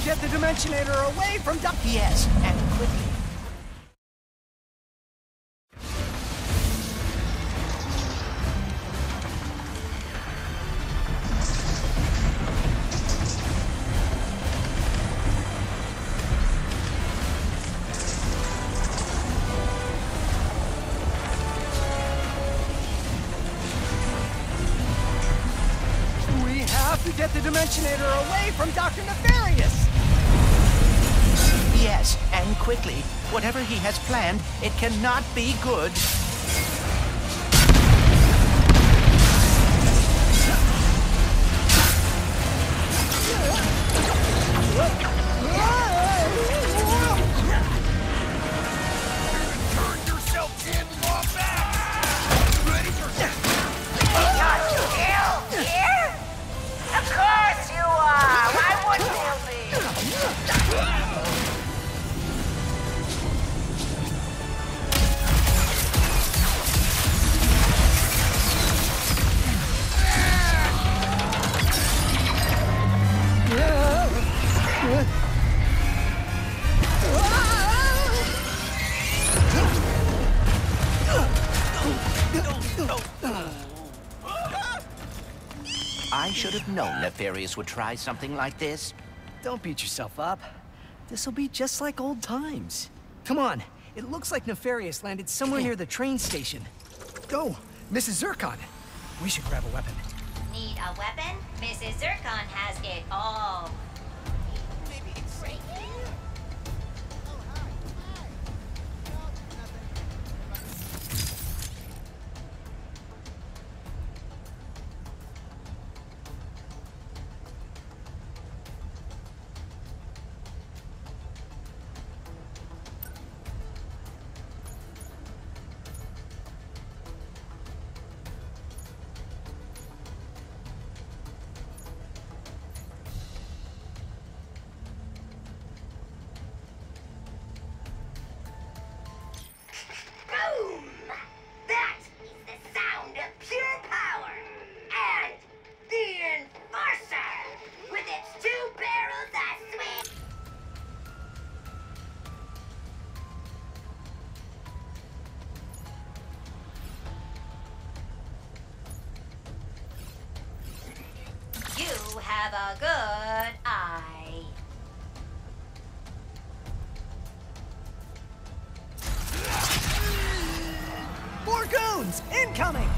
get the Dimensionator away from Yes, and quickly. Get the Dimensionator away from Dr. Nefarious! Yes, and quickly. Whatever he has planned, it cannot be good. Turn yourself in, fall back! Ready for... Got you killed here? Of course you are! Why wouldn't you be? I should have known Nefarious would try something like this. Don't beat yourself up. This'll be just like old times. Come on, it looks like Nefarious landed somewhere near the train station. Go, Mrs. Zircon. We should grab a weapon. Need a weapon? Mrs. Zircon has it all. Boom! That is the sound of pure power! And the Enforcer! With its 2 barrels that swing! You have a good eye. More goons! Incoming!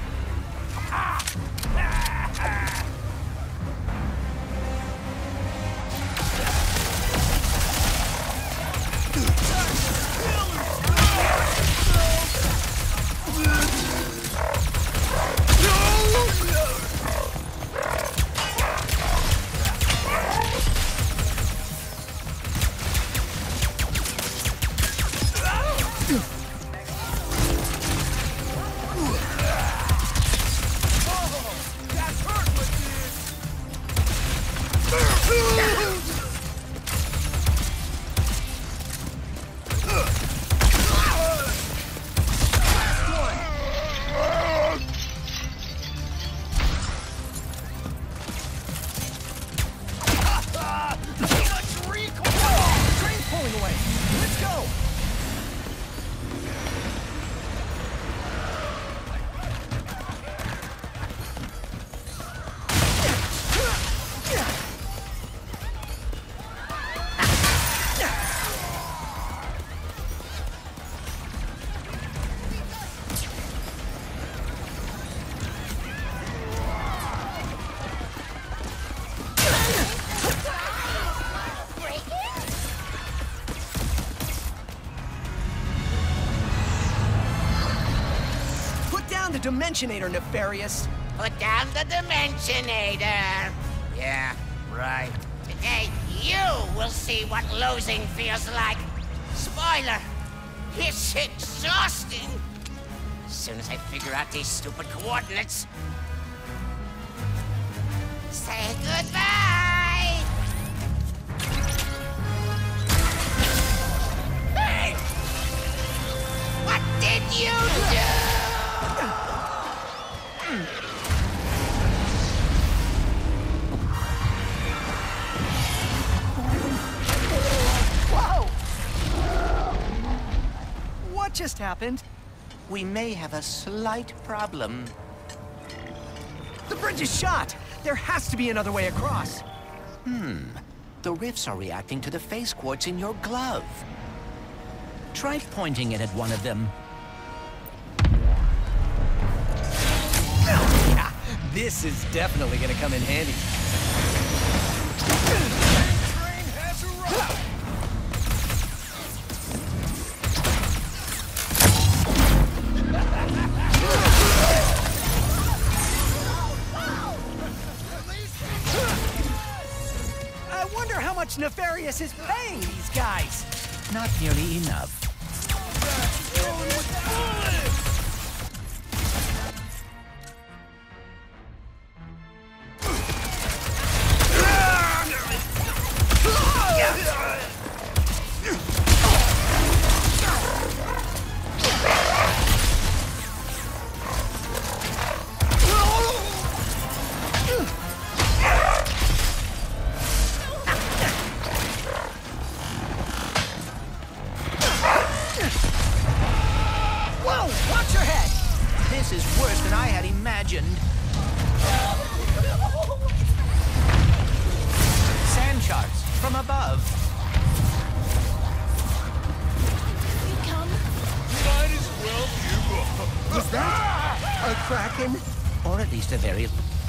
The Dimensionator, Nefarious! Put down the Dimensionator! Yeah, right. Today, you will see what losing feels like. Spoiler! It's exhausting! As soon as I figure out these stupid coordinates... Say goodbye! Hey! What did you do? What just happened? We may have a slight problem. The bridge is shot! There has to be another way across. The rifts are reacting to the phase quartz in your glove. Try pointing it at one of them. Yeah, this is definitely gonna come in handy. Train has arrived! I wonder how much Nefarious is paying these guys. Not nearly enough. Rolling with bullets! Whoa, watch your head! This is worse than I had imagined. Sand sharks from above. Might as well give up. Was that a kraken? Or at least a very...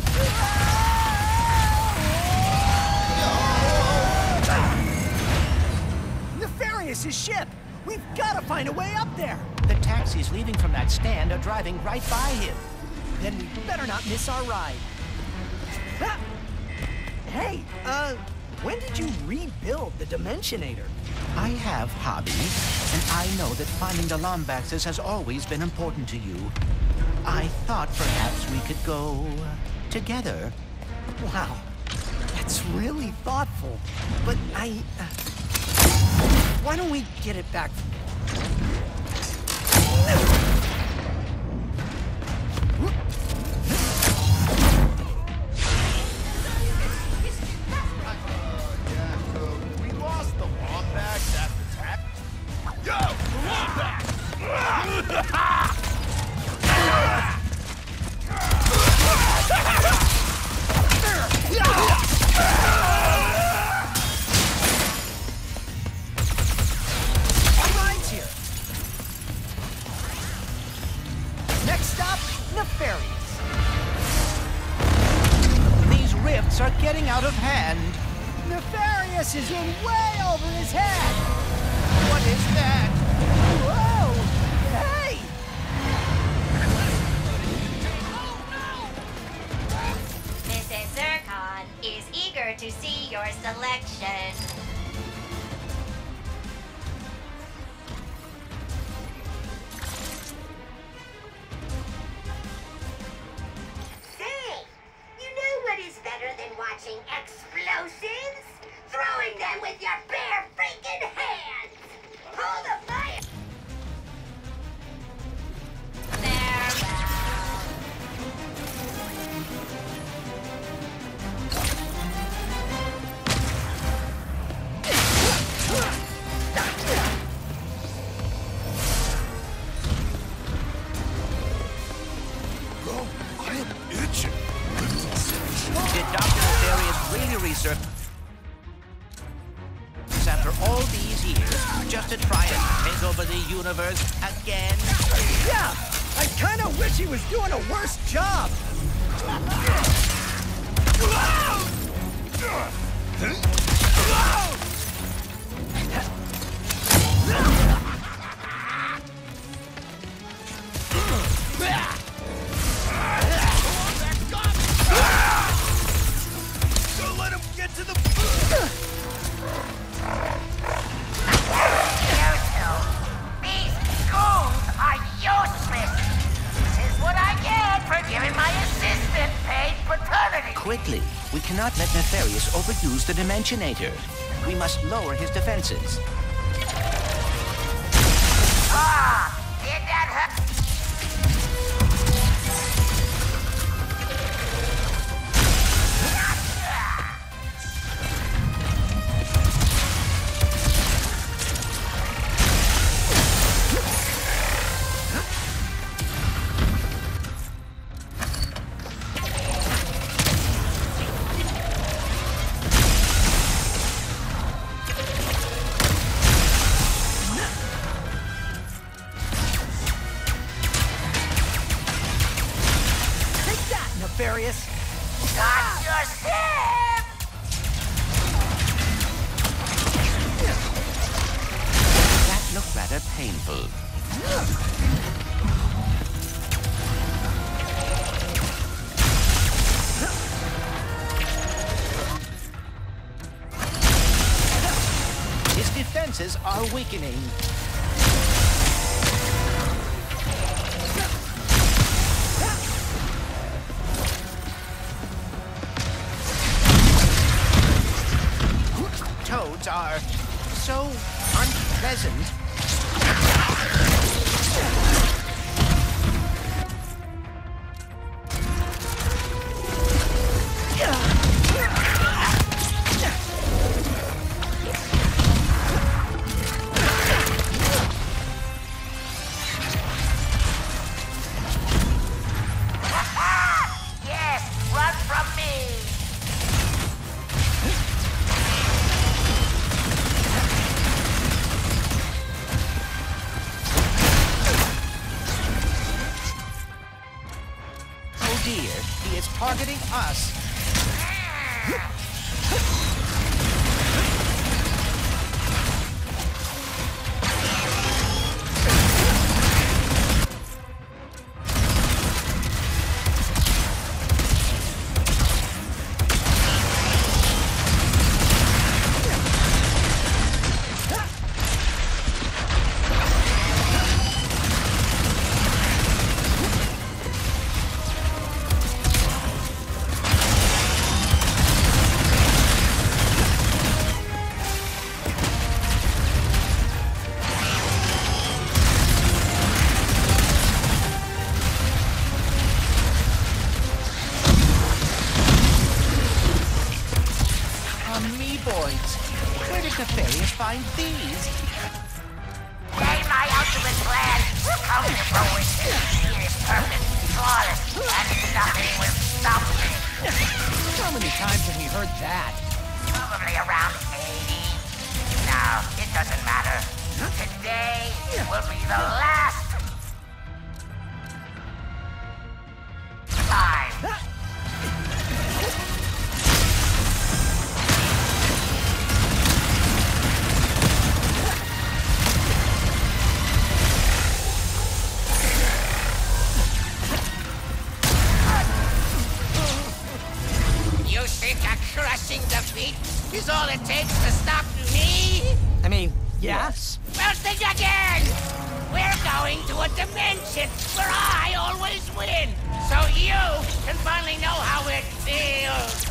Nefarious' ship! We've got to find a way up there! The taxis leaving from that stand are driving right by him. Then we better not miss our ride. Ah! Hey, when did you rebuild the Dimensionator? I have hobbies, and I know that finding the Lombaxes has always been important to you. I thought perhaps we could go together. Wow, that's really thoughtful. But why don't we get it back? We lost the Lombax after attack. Yo, Lombax! Rides here. Next stop, Nefarious. These rifts are getting out of hand. Nefarious is in way over his head. What is that? Whoa! Hey! Mrs. Zircon is eager to see your selection. Say, you know what is better than watching explosives? Throwing them with your bare freaking hands! Pull the fire! Farewell. Bro, I am itching. Did Dr. Nefarious really research after all these years just to try and take over the universe again? Yeah! I kinda wish he was doing a worse job! Don't let him get to the... You two, these goons are useless! This is what I get for giving my assistant paid paternity! Quickly, we cannot let Nefarious overuse the Dimensionator. We must lower his defenses. Ah! Did that hurt? Nefarious. Got your ship! That looked rather painful. His defenses are weakening. Toads are so unpleasant. Yes, run from me! Oh dear, he is targeting us. Amoeboids. Where did Nefarious find these? Gain my ultimate plan! Come to fruition! It is perfect, flawless, and nothing will stop me! How many times have we heard that? Probably around 80. No, it doesn't matter. Today will be the last time. You think a crushing defeat is all it takes to stop me? I mean, yes. Well, think again! We're going to a dimension where I always win, so you can finally know how it feels.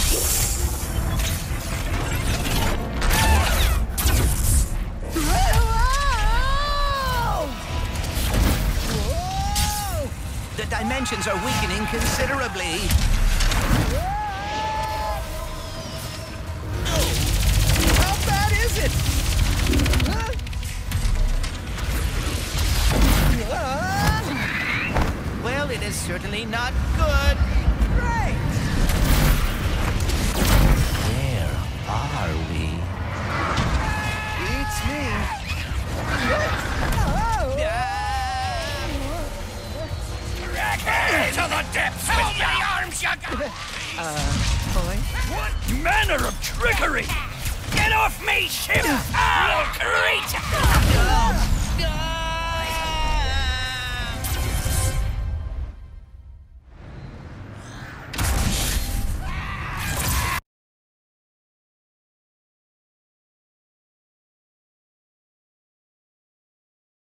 The dimensions are weakening considerably. How bad is it? Well, it is certainly not good. Right. Where are we? It's me. To the depths! How many arms you got? Boy? What manner of trickery! Get off me, ship! I'll greet!